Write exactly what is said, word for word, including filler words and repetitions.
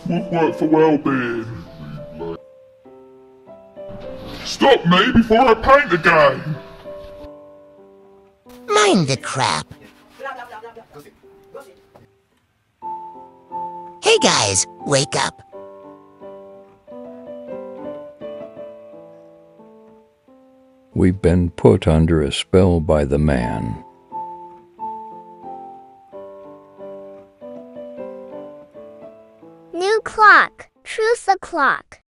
would work for well-being. Stop me before I paint again! Mind the crap. Hey guys, wake up. We've been put under a spell by the man. New clock. Truce the clock.